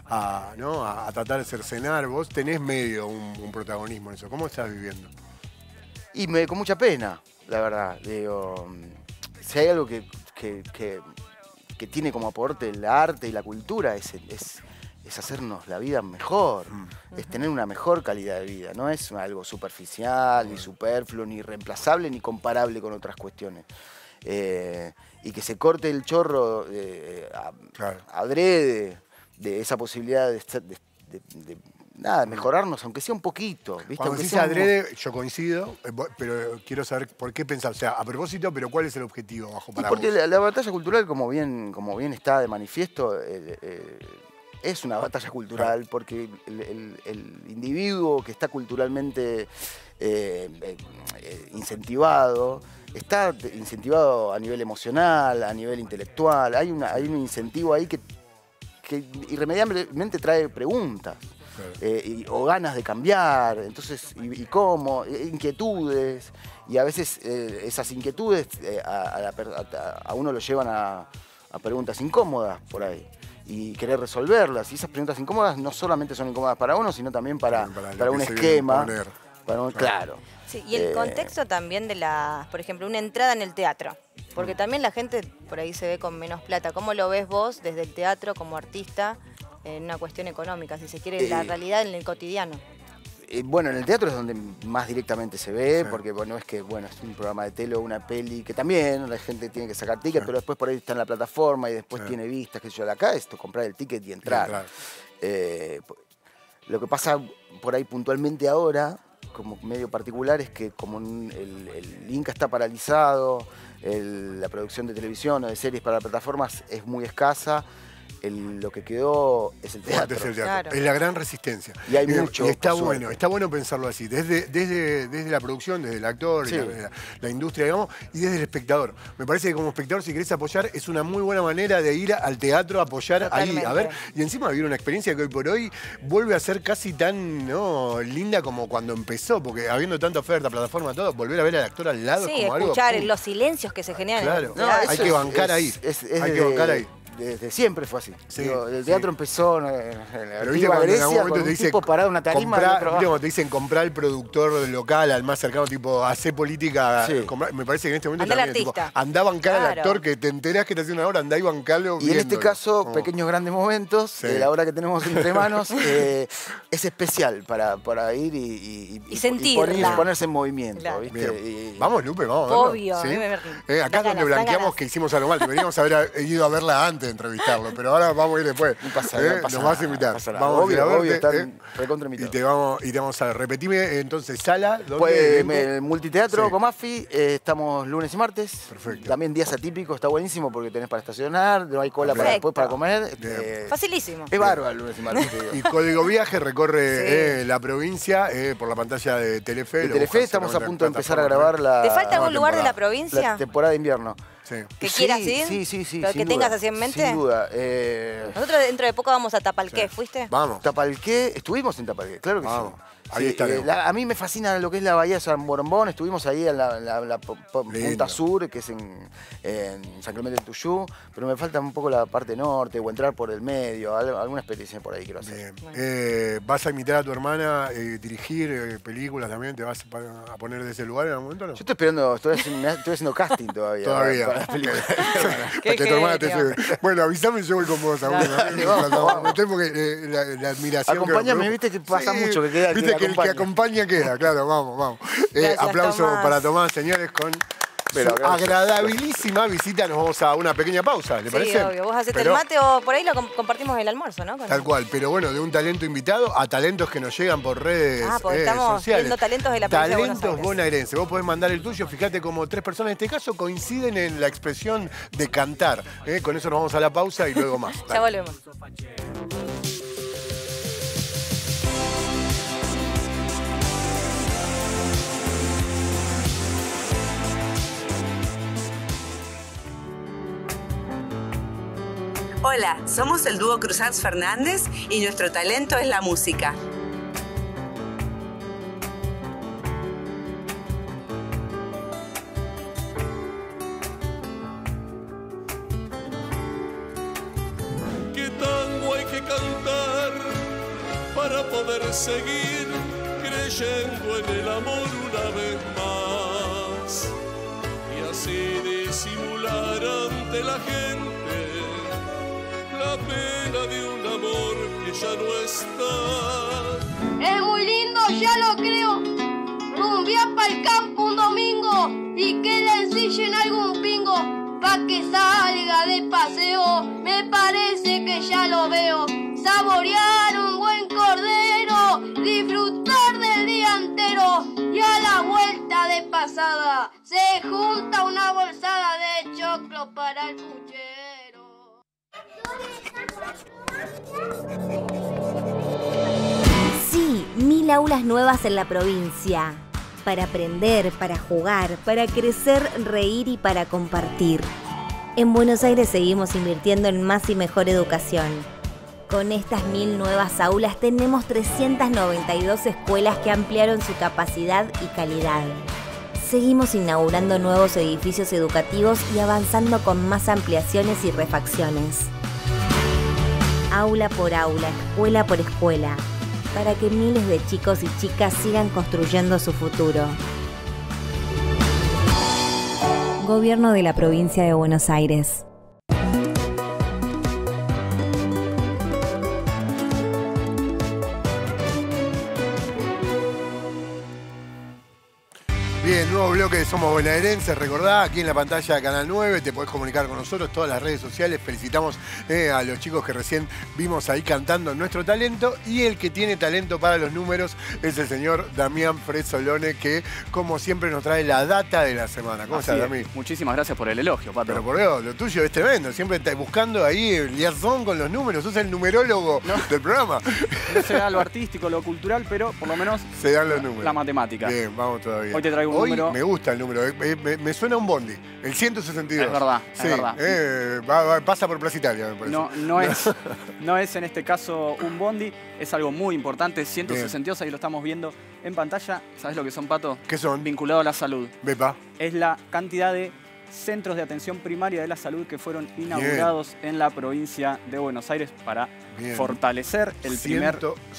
a tratar de cercenar. Vos tenés medio un protagonismo en eso. ¿Cómo estás viviendo? Y con mucha pena, la verdad. Digo, si hay algo que tiene como aporte el arte y la cultura, es hacernos la vida mejor, es tener una mejor calidad de vida. No es algo superficial, ni superfluo, ni reemplazable, ni comparable con otras cuestiones. Y que se corte el chorro adrede de esa posibilidad de mejorarnos, aunque sea un poquito. ¿Viste? Cuando decís adrede, yo coincido, pero quiero saber por qué pensás. O sea, a propósito, pero ¿cuál es el objetivo bajo para porque vos? La batalla cultural, como bien está de manifiesto, es una batalla cultural, porque el individuo que está culturalmente incentivado, está incentivado a nivel emocional, a nivel intelectual. Hay un incentivo ahí que irremediablemente trae preguntas o ganas de cambiar, entonces, ¿y cómo? Inquietudes, y a veces esas inquietudes a uno lo llevan a preguntas incómodas por ahí y querer resolverlas, y esas preguntas incómodas no solamente son incómodas para uno, sino también para un esquema, claro. Sí, y el contexto también de por ejemplo, una entrada en el teatro. Porque también la gente por ahí se ve con menos plata. ¿Cómo lo ves vos desde el teatro como artista en una cuestión económica, si se quiere, la realidad en el cotidiano? Bueno, en el teatro es donde más directamente se ve, porque no es que es un programa de tele o una peli, que también la gente tiene que sacar ticket, pero después por ahí está en la plataforma y después tiene vistas, qué sé yo. Acá esto, comprar el ticket y entrar. Lo que pasa por ahí puntualmente ahora, como medio particular, es que como el Inca está paralizado, la producción de televisión o de series para plataformas es muy escasa, lo que quedó es el teatro. Es el teatro. Claro. Es la gran resistencia. Y hay mucho. Y está bueno pensarlo así, desde la producción, desde el actor, la industria, digamos, y desde el espectador. Me parece que como espectador, si querés apoyar, es una muy buena manera de ir al teatro a apoyar. Totalmente. Ahí, a ver, y encima vivir una experiencia que hoy por hoy vuelve a ser casi tan linda como cuando empezó, porque habiendo tanta oferta, plataforma, todo, volver a ver al actor al lado como algo. Sí, escuchar los silencios que se generan. Claro, hay que bancar ahí. Hay que bancar ahí. desde siempre fue así. Sí, Digo, el teatro empezó en la Pero viste antigua cuando en Grecia algún momento con te un dice tipo parado en una tarima. y otro abajo. te dicen comprar el productor local al más cercano, tipo, hacer política. Sí. Me parece que en este momento Andá al también, tipo, artista. andá a bancar al Claro. actor que te enterás que te hace una obra, andá y bancalo. Y en este viéndolo. caso, Como- Pequeños Grandes Momentos, Sí. la obra que tenemos entre manos, es especial para ir Y sentirla. ponerse en movimiento. Claro. ¿viste? Bien. Vamos, Lupe, vamos a verlo. Obvio, a ¿Sí? mí me Acá dan es donde ganas, blanqueamos ganas. que hicimos algo mal. Deberíamos haber ido a verla antes de entrevistarlo, pero ahora vamos a ir después. No pasa nada, no pasa Nos vas a nada, invitar. no pasa nada. Vamos a ir a Obvio, verte, están recontra y invitados. te vamos a repetirme entonces sala. ¿Dónde? Pues, ¿Elenco? el multiteatro Sí. Comafi, estamos lunes y martes. Perfecto. También días atípicos, está buenísimo porque tenés para estacionar, no hay cola para Perfecto. después para comer. Bien. Facilísimo. Es bárbaro el lunes y martes. te digo. Y Código Viaje recorre la provincia por la pantalla de Telefe. De Lo Telefe buscas estamos en a la punto de empezar a plataforma. grabar la, ¿Te falta algún lugar de la la provincia temporada de invierno. Sí. que Sí, quieras ir? Sí, Pero sin que duda, tengas así en mente. Sin duda. Nosotros dentro de poco vamos a Tapalqué, ¿fuiste? Vamos. Tapalqué, estuvimos en Tapalqué, claro que Vamos. sí. Ahí Sí, estaremos. a mí me fascina lo que es la bahía de San Borombón, estuvimos ahí en la Lindo. punta sur, que es en San Clemente del Tuyú, pero me falta un poco la parte norte o entrar por el medio, alguna experiencia por ahí quiero hacer. Bien. ¿Vas a invitar a tu hermana, dirigir películas también? ¿Te vas a poner de ese lugar en algún momento? ¿No? Yo estoy esperando, estoy haciendo casting todavía. Todavía. Para las películas. Para que tu hermana te lleve. Bueno, avísame y yo voy con vos. Dale, vamos. Porque la admiración. Acompáñame, que viste que pasa mucho que queda. Viste que el que acompaña queda, claro, vamos. Gracias, Aplauso Tomás. para Tomás, señores, con Pero, su gracias. agradabilísima visita. Nos vamos a una pequeña pausa, ¿le Sí, parece? obvio. Vos hacete Pero- el mate o por ahí lo compartimos el almuerzo, ¿no? Tal cual, pero bueno, de un talento invitado a talentos que nos llegan por redes Porque estamos sociales. viendo talentos de la provincia de Buenos Talentos Aires. bonaerenses. Vos podés mandar el tuyo, fíjate como 3 personas en este caso coinciden en la expresión de cantar. Con eso nos vamos a la pausa y luego más. Ya volvemos. Hola, somos el dúo Cruzats Fernández y nuestro talento es la música. ¿Qué tango hay que cantar para poder seguir creyendo en el amor una vez más? Y así disimular ante la gente la pena de un amor que ya no está. Es muy lindo, ya lo creo. Rumbear pa'l campo un domingo y que le ensillen algún pingo pa' que salga de paseo. Me parece que ya lo veo. Saborear un buen cordero, disfrutar del día entero y a la vuelta de pasada se junta una bolsada de choclo para el puchero. Sí, 1000 aulas nuevas en la provincia. Para aprender, para jugar, para crecer, reír y para compartir. En Buenos Aires seguimos invirtiendo en más y mejor educación. Con estas 1000 nuevas aulas tenemos 392 escuelas que ampliaron su capacidad y calidad. Seguimos inaugurando nuevos edificios educativos y avanzando con más ampliaciones y refacciones. Aula por aula, escuela por escuela, para que miles de chicos y chicas sigan construyendo su futuro. Gobierno de la Provincia de Buenos Aires. Bien, nuevo bloque de Somos Bonaerenses, recordá, aquí en la pantalla de Canal 9, te podés comunicar con nosotros, todas las redes sociales, felicitamos a los chicos que recién vimos ahí cantando nuestro talento, y el que tiene talento para los números es el señor Damián Fresolone, que como siempre nos trae la data de la semana. ¿Cómo estás, Dami? Muchísimas gracias por el elogio, Pato. Pero por Dios, lo tuyo es tremendo, siempre estás buscando ahí el liazón con los números, sos el numerólogo del programa. No se da lo artístico, lo cultural, pero por lo menos se dan los números. La matemática. Bien, vamos todavía. Hoy te traigo un número. Me gusta el número, me suena un bondi, el 162. Es verdad, sí, es verdad. Pasa por Plaza Italia, me parece. No es en este caso un bondi, es algo muy importante, 162, ahí lo estamos viendo en pantalla. ¿Sabes lo que son, Pato? ¿Qué son? Vinculado a la salud. Bepa. Es la cantidad de centros de atención primaria de la salud que fueron inaugurados en la provincia de Buenos Aires para fortalecer el primer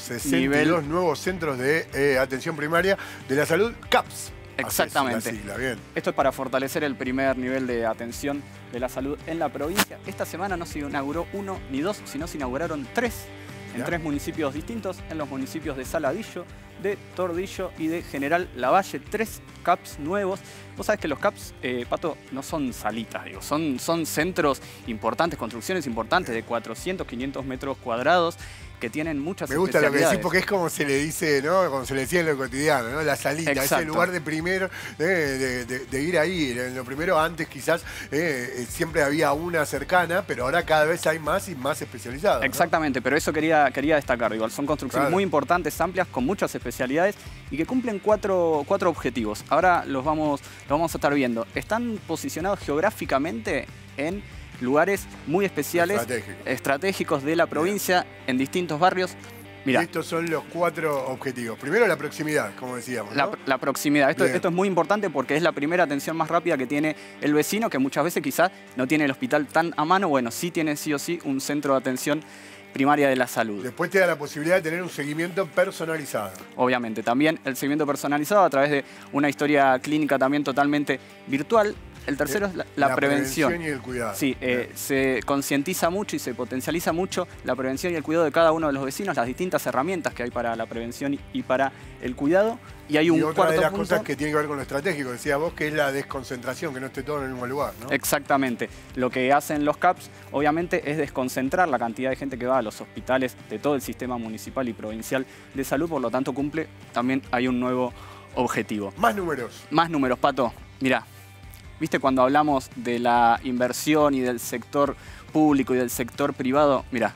162 nuevos centros de atención primaria de la salud, CAPS. Exactamente. Sigla, bien. Esto es para fortalecer el primer nivel de atención de la salud en la provincia. Esta semana no se inauguró uno ni dos, sino se inauguraron tres, en tres municipios distintos, en los municipios de Saladillo, de Tordillo y de General Lavalle, 3 CAPS nuevos. Vos sabés que los CAPS, Pato, no son salitas, digo, son centros importantes, construcciones importantes de 400, 500 metros cuadrados que tienen muchas especialidades. Me gusta lo que decís porque es como se le dice, ¿no? Como se le decía en lo cotidiano, ¿no? La salita, ese lugar de primero, de ir ahí. En lo primero, antes quizás siempre había una cercana, pero ahora cada vez hay más y más especializadas. Exactamente, ¿no? Pero eso quería destacar. Igual son construcciones muy importantes, amplias, con muchas especialidades y que cumplen cuatro objetivos. Ahora los vamos a estar viendo. Están posicionados geográficamente en lugares muy especiales, estratégicos de la provincia, en distintos barrios. Mirá. Estos son los 4 objetivos. Primero, la proximidad, como decíamos, ¿no? La proximidad. Esto es muy importante porque es la primera atención más rápida que tiene el vecino, que muchas veces quizás no tiene el hospital tan a mano. Bueno, sí tiene sí o sí un centro de atención primaria de la salud. Después te da la posibilidad de tener un seguimiento personalizado. Obviamente, también el seguimiento personalizado a través de una historia clínica también totalmente virtual. El tercero es la prevención. Y el cuidado. Sí, se concientiza mucho y se potencializa mucho la prevención y el cuidado de cada uno de los vecinos, las distintas herramientas que hay para la prevención y para el cuidado. Y hay un otra de las cosas que tiene que ver con lo estratégico, decías vos, que es la desconcentración, que no esté todo en el mismo lugar, ¿no? Exactamente. Lo que hacen los CAPS, obviamente, es desconcentrar la cantidad de gente que va a los hospitales de todo el sistema municipal y provincial de salud, por lo tanto también hay un nuevo objetivo. Más números. Más números, Pato. Mirá. ¿Viste cuando hablamos de la inversión y del sector público y del sector privado? Mira,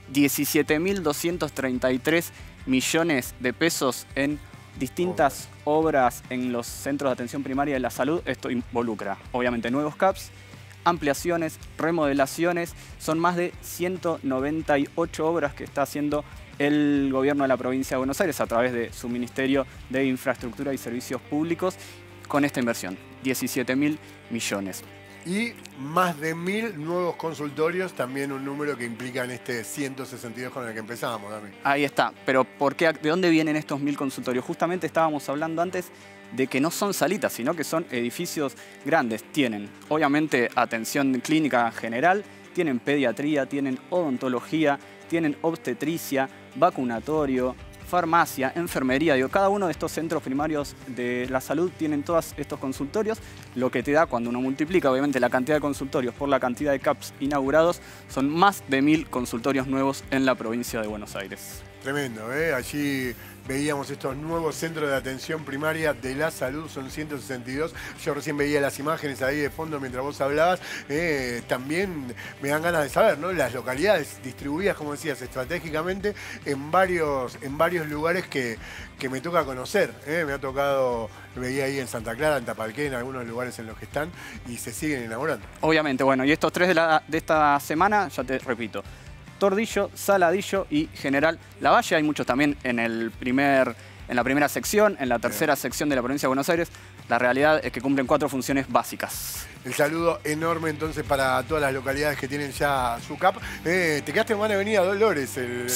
17.233 millones de pesos en distintas obras en los centros de atención primaria de la salud. Esto involucra, obviamente, nuevos CAPS, ampliaciones, remodelaciones. Son más de 198 obras que está haciendo el gobierno de la provincia de Buenos Aires a través de su Ministerio de Infraestructura y Servicios Públicos con esta inversión. 17.000 millones. Y más de 1.000 nuevos consultorios, también un número que implica en este 162 con el que empezábamos, Dami. Ahí está, pero ¿de dónde vienen estos 1.000 consultorios? Justamente estábamos hablando antes de que no son salitas, sino que son edificios grandes. Tienen, obviamente, atención clínica general, tienen pediatría, tienen odontología, tienen obstetricia, vacunatorio, farmacia, enfermería. Digo, cada uno de estos centros primarios de la salud tienen todos estos consultorios, lo que te da cuando uno multiplica obviamente la cantidad de consultorios por la cantidad de CAPS inaugurados, son más de 1.000 consultorios nuevos en la provincia de Buenos Aires. Tremendo, ¿eh? Allí veíamos estos nuevos centros de atención primaria de la salud, son 162. Yo recién veía las imágenes ahí de fondo mientras vos hablabas. También me dan ganas de saber, ¿no? Las localidades distribuidas, como decías, estratégicamente en varios lugares que me toca conocer. Me ha tocado, veía ahí en Santa Clara, en Tapalqué, en algunos lugares en los que están y se siguen inaugurando. Obviamente, bueno, y estos 3 de esta semana, ya te repito, Tordillo, Saladillo y General Lavalle. Hay muchos también en la primera sección, en la tercera sección de la provincia de Buenos Aires. La realidad es que cumplen 4 funciones básicas. El saludo enorme entonces para todas las localidades que tienen ya su CAP. Te quedaste en buena avenida Dolores.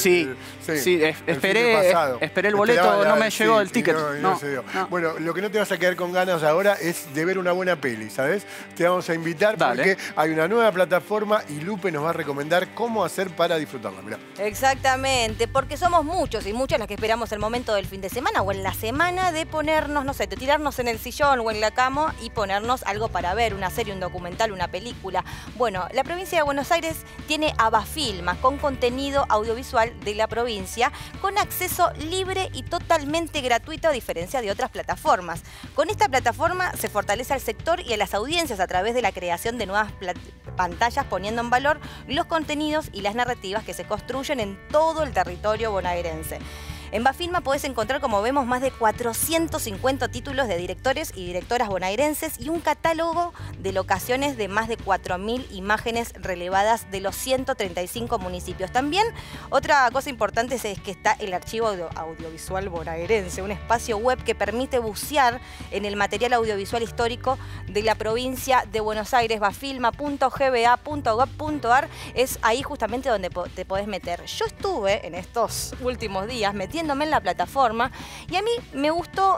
Esperé el boleto, no me llegó el ticket. No se dio. Bueno, lo que no te vas a quedar con ganas ahora es de ver una buena peli, ¿sabes? Te vamos a invitar porque hay una nueva plataforma y Lupe nos va a recomendar cómo hacer para disfrutarla. Mirá. Exactamente, porque somos muchos y muchas las que esperamos el momento del fin de semana o en la semana de ponernos, no sé, de tirarnos en el sillón o en la cama y ponernos algo para ver, una serie, un documental, una película. Bueno, la provincia de Buenos Aires tiene Abafilma, con contenido audiovisual de la provincia, con acceso libre y totalmente gratuito, a diferencia de otras plataformas. Con esta plataforma se fortalece al sector y a las audiencias a través de la creación de nuevas pantallas, poniendo en valor los contenidos y las narrativas que se construyen en todo el territorio bonaerense. En Bafilma podés encontrar, como vemos, más de 450 títulos de directores y directoras bonaerenses y un catálogo de locaciones de más de 4.000 imágenes relevadas de los 135 municipios. También otra cosa importante es que está el archivo audiovisual bonaerense, un espacio web que permite bucear en el material audiovisual histórico de la provincia de Buenos Aires. bafilma.gba.gov.ar es ahí justamente donde te podés meter. Yo estuve en estos últimos días metiéndome en la plataforma y a mí me gustó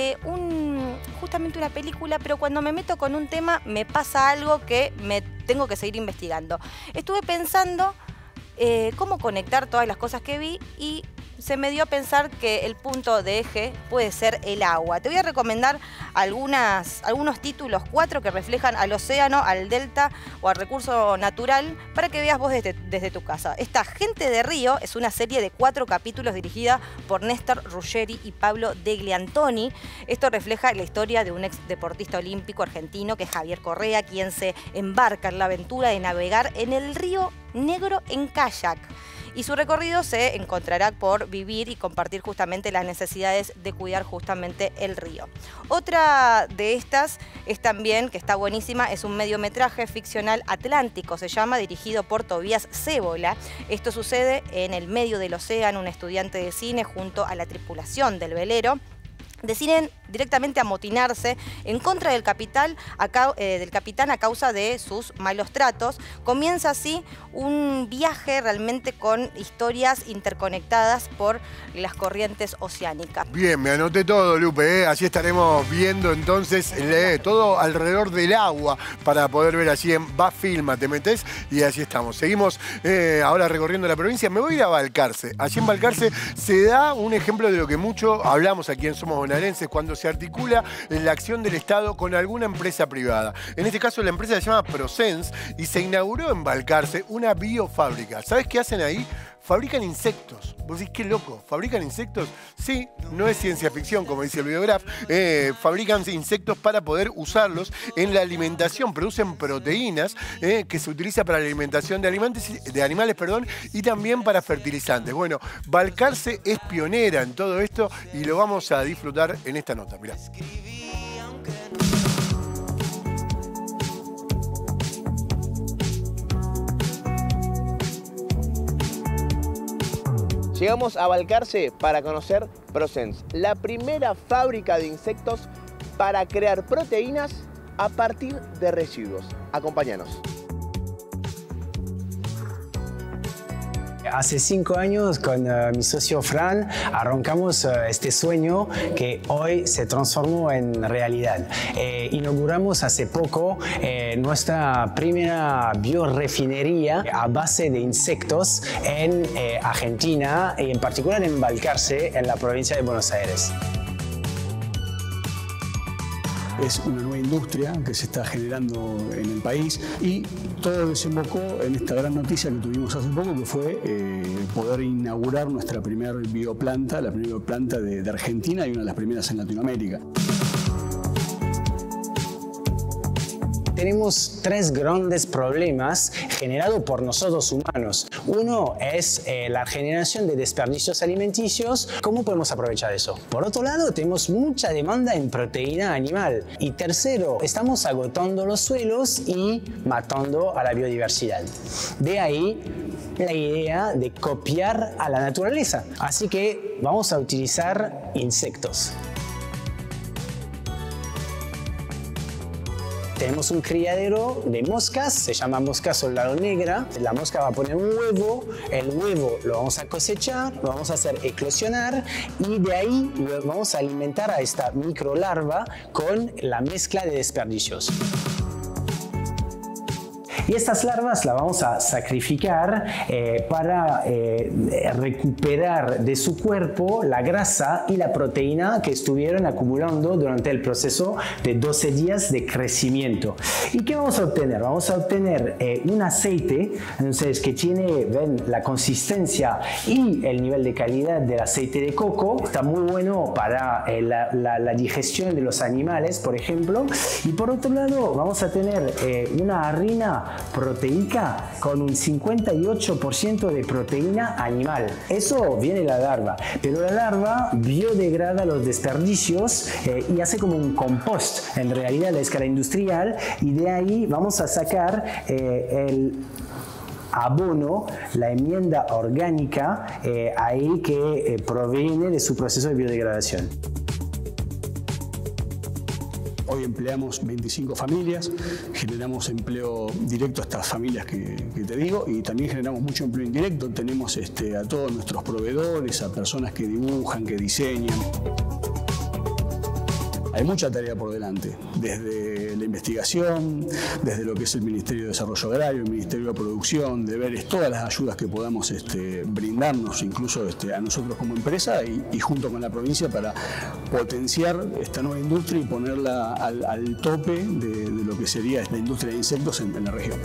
justamente una película, pero cuando me meto con un tema me pasa algo que me tengo que seguir investigando. Estuve pensando cómo conectar todas las cosas que vi y se me dio a pensar que el punto de eje puede ser el agua. Te voy a recomendar algunos títulos, 4 que reflejan al océano, al delta o al recurso natural para que veas vos desde tu casa. Esta Gente de Río es una serie de 4 capítulos dirigida por Néstor Ruggeri y Pablo Degliantoni. Esto refleja la historia de un ex deportista olímpico argentino que es Javier Correa, quien se embarca en la aventura de navegar en el río Negro en kayak. Y su recorrido se encontrará por vivir y compartir justamente las necesidades de cuidar justamente el río. Otra de estas es también, que está buenísima, es un mediometraje ficcional atlántico, se llama, dirigido por Tobías Cébola. Esto sucede en el medio del océano, un estudiante de cine junto a la tripulación del velero deciden directamente amotinarse en contra del capitán a causa de sus malos tratos. Comienza así un viaje realmente con historias interconectadas por las corrientes oceánicas. Bien, me anoté todo, Lupe, Así estaremos viendo entonces todo alrededor del agua para poder ver allí en Bafilma. Te metés y así estamos. Seguimos ahora recorriendo la provincia. Me voy a ir a Balcarce. Allí en Balcarce se da un ejemplo de lo que mucho hablamos aquí en Somos Bonaerenses, cuando se articula la acción del Estado con alguna empresa privada. En este caso la empresa se llama Prosense y se inauguró en Balcarce una biofábrica. ¿Sabes qué hacen ahí? Fabrican insectos. Vos decís, qué loco, ¿fabrican insectos? Sí, no es ciencia ficción, como dice el biograf. Fabrican insectos para poder usarlos en la alimentación. Producen proteínas que se utiliza para la alimentación de animales, y también para fertilizantes. Bueno, Balcarce es pionera en todo esto y lo vamos a disfrutar en esta nota. Mirá. Llegamos a Balcarce para conocer Prosense, la primera fábrica de insectos para crear proteínas a partir de residuos. Acompáñanos. Hace 5 años con mi socio Fran arrancamos este sueño que hoy se transformó en realidad. Inauguramos hace poco nuestra primera biorefinería a base de insectos en Argentina y en particular en Balcarce, en la provincia de Buenos Aires. Es una nueva industria que se está generando en el país y todo desembocó en esta gran noticia que tuvimos hace poco, que fue poder inaugurar nuestra primera bioplanta, la primera bioplanta de Argentina y una de las primeras en Latinoamérica. Tenemos 3 grandes problemas generados por nosotros humanos. Uno es la generación de desperdicios alimenticios. ¿Cómo podemos aprovechar eso? Por otro lado, tenemos mucha demanda en proteína animal. Y tercero, estamos agotando los suelos y matando a la biodiversidad. De ahí la idea de copiar a la naturaleza. Así que vamos a utilizar insectos. Tenemos un criadero de moscas, se llama mosca soldado negra. La mosca va a poner un huevo, el huevo lo vamos a cosechar, lo vamos a hacer eclosionar y de ahí vamos a alimentar a esta microlarva con la mezcla de desperdicios. Y estas larvas las vamos a sacrificar para recuperar de su cuerpo la grasa y la proteína que estuvieron acumulando durante el proceso de 12 días de crecimiento. ¿Y qué vamos a obtener? Vamos a obtener un aceite, entonces, que tiene, ven, la consistencia y el nivel de calidad del aceite de coco. Está muy bueno para la digestión de los animales, por ejemplo. Y por otro lado, vamos a tener una harina proteica con un 58% de proteína animal. Eso viene de la larva, pero la larva biodegrada los desperdicios y hace como un compost en realidad a la escala industrial, y de ahí vamos a sacar el abono, la enmienda orgánica, ahí que proviene de su proceso de biodegradación. Hoy empleamos 25 familias, generamos empleo directo a estas familias que te digo, y también generamos mucho empleo indirecto. Tenemos a todos nuestros proveedores, a personas que dibujan, que diseñan. Hay mucha tarea por delante, desde la investigación, desde lo que es el Ministerio de Desarrollo Agrario, el Ministerio de Producción, de ver todas las ayudas que podamos brindarnos, incluso a nosotros como empresa y junto con la provincia, para potenciar esta nueva industria y ponerla al tope de lo que sería la industria de insectos en la región.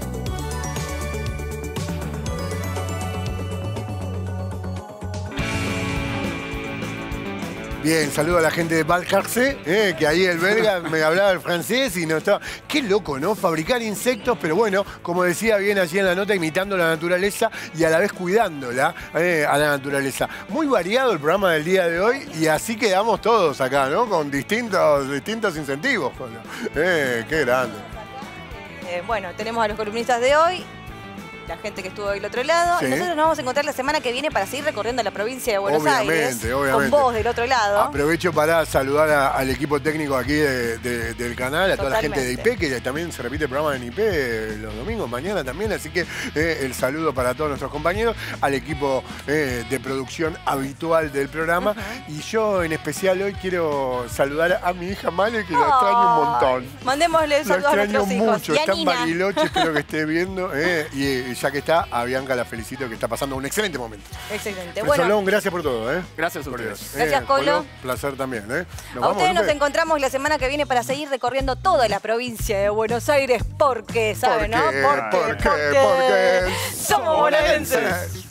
Bien, saludo a la gente de Balcarce, que ahí el belga me hablaba el francés y no estaba... Qué loco, ¿no? Fabricar insectos, pero bueno, como decía bien allí en la nota, imitando la naturaleza y a la vez cuidándola a la naturaleza. Muy variado el programa del día de hoy y así quedamos todos acá, ¿no? Con distintos incentivos. Qué grande. Bueno, tenemos a los columnistas de hoy, la gente que estuvo del otro lado. Sí. Y nosotros nos vamos a encontrar la semana que viene para seguir recorriendo la provincia de Buenos Aires. Obviamente. Con vos del otro lado. Aprovecho para saludar al equipo técnico aquí del canal, a toda la gente de IP, que también se repite el programa en IP los domingos, mañana también. Así que el saludo para todos nuestros compañeros, al equipo de producción habitual del programa. Y yo en especial hoy quiero saludar a mi hija Male, que la extraño un montón. Mandémosle saludos a nuestros hijos. Mucho, Y a está en Nina. Bariloche, espero que esté viendo. Y ya que está, a Bianca la felicito, que está pasando un excelente momento. Excelente. Bueno, Bueno, gracias por todo. Gracias a Por ustedes. Dios. Gracias, Colo. Placer también. a ustedes nos encontramos la semana que viene para seguir recorriendo toda la provincia de Buenos Aires, porque, ¿saben, no? ¿Por qué? Porque somos bonaerenses.